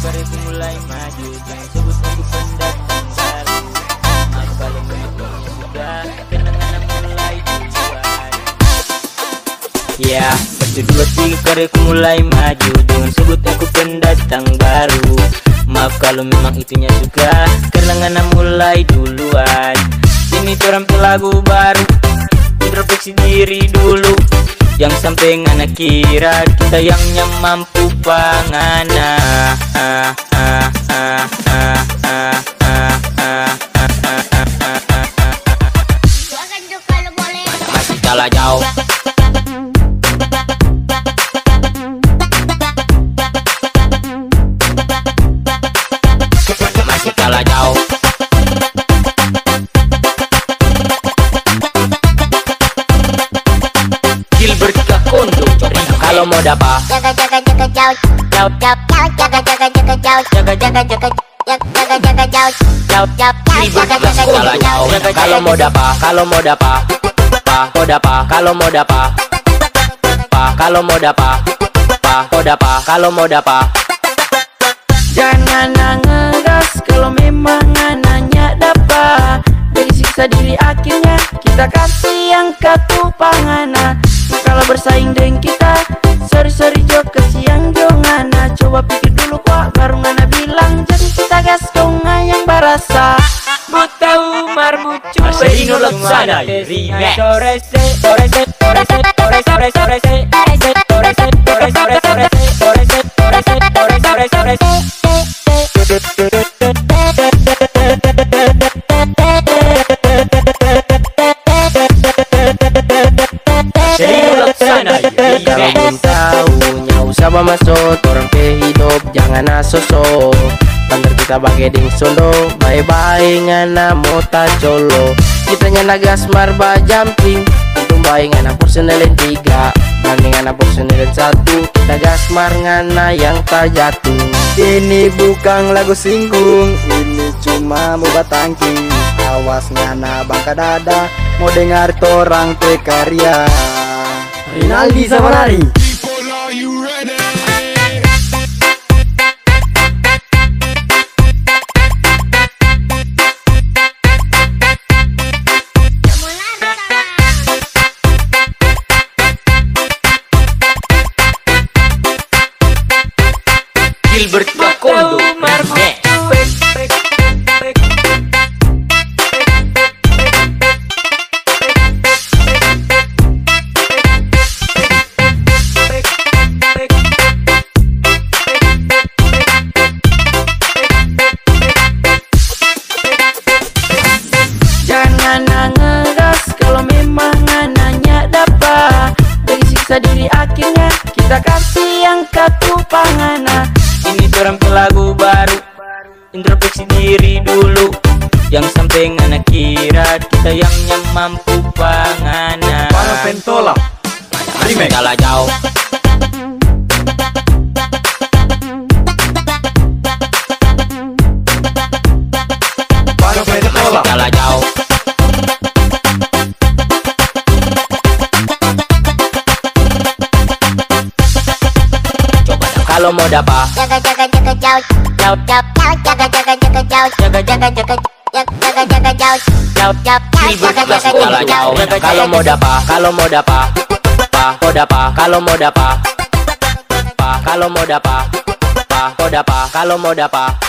karirku mulai maju, jangan sebut aku pendatang baru. Maaf kalau menurutmu sudah, karena ngana mulai duluan. Ya, 1, 2, 3 karirku mulai maju, jangan sebut aku pendatang baru. Maaf kalau memang itunya juga, karena ngana mulai duluan. Ini terampil lagu baru, introspeksi diri dulu. Yang sampai ngana kira kita yang mampu pangana. Masih kalah jauh. Masih kalah jauh. Kalau mau dapat jaga jaga jaga jauh jauh jauh jaga jaga jaga jauh jaga jaga jaga jaga jaga jauh jauh jauh jaga jaga jauh. Kalau mau dapat kalau mau dapat kalau mau dapat kalau mau dapat kalau mau dapat. Jangan ngegas kalau memang nanya dapat. Dari siksa diri akhirnya kita kasih yang katupangana. Kalau bersaing dengan kita, sorry jo kesiang jo ngana. Coba pikir dulu kok baru ngana bilang. Jadi kita gas kau yang barasa. Buta Umar bucu Marcelino Laksana remix. Torese torese torese torese torese torese torese torese torese torese torese. Kalau belum tahu nyau sama masuk orang ke hidup jangan asoso. Bandar kita bagai ding solo, bye-bye ngana mota colo. Kita nyana gas marba jumping, untung baik ngana personelin 3 banding ngana personelin 1. Kita gas mar ngana yang tak jatuh. Ini bukan lagu singgung, ini cuma mau batangking. Awas ngana bangka dada, mau dengar torang te karya. Rinaldi sama Nari. People, are you ready? Gilbert Bakondo ngegas kalau memang nanya dapat. Dari siksa diri akhirnya kita kasih yang katupangana. Ini terampil lagu baru, introspeksi diri dulu. Yang sampai ngana kira kita yang mampu pangana. Para pentola Masih kalah jauh. Para pentola Masih kalah jauh. Kalau mau dapat jaga jaga jaga jauh jauh jauh jaga jaga jaga jauh jaga jaga jaga jaga jaga jauh jauh jauh jaga jaga jauh. Kalau mau dapat kalau mau dapat kalau mau dapat kalau mau dapat kalau mau dapat